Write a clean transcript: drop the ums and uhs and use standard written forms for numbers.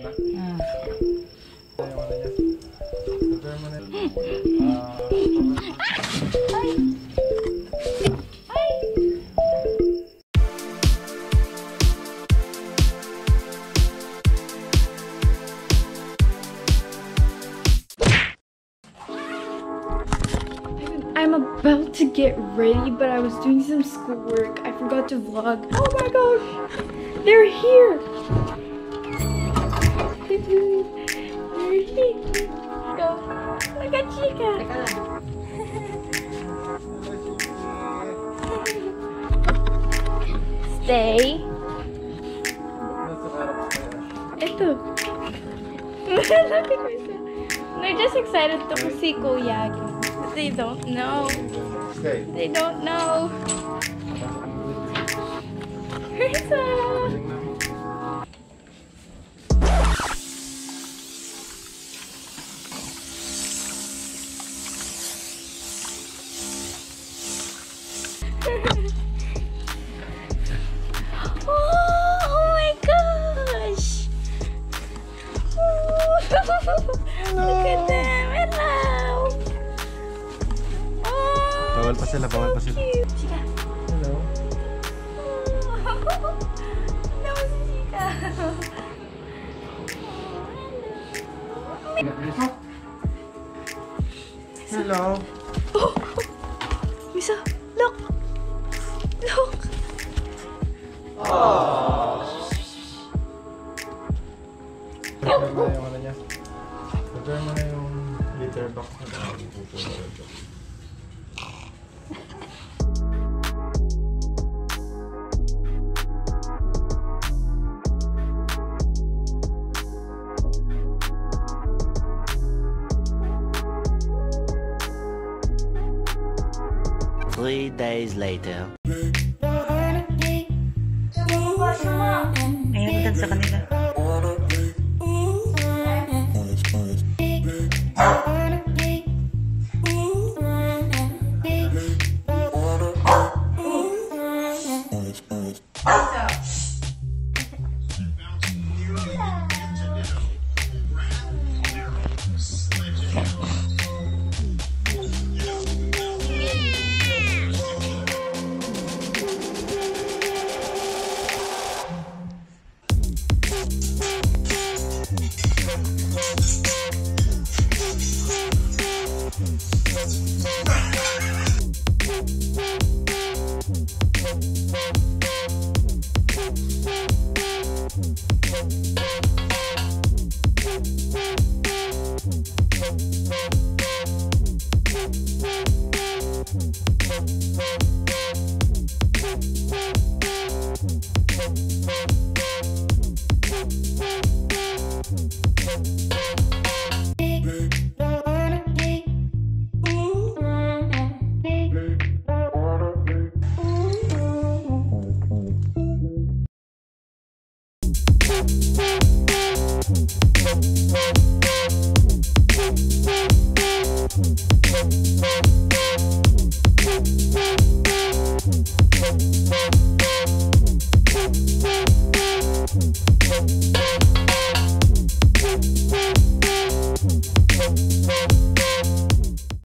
I'm about to get ready, but I was doing some schoolwork. I forgot to vlog. Oh my gosh! They're here! They're here! Go! Look at Chica! Stay. Ito. Look at myself. They're just excited to see Kuya. They don't know. They don't know. Risa! Oh my gosh! Look at them! Hello! Bawal pa sila, bawal pa sila. Chica. Hello. No, Chica. Hello. Oh, Misa, look. Look. Prepare mo na yung ano niya. Prepare mo na yung litter box na ito. 3 days later. Ayan, sa kanila.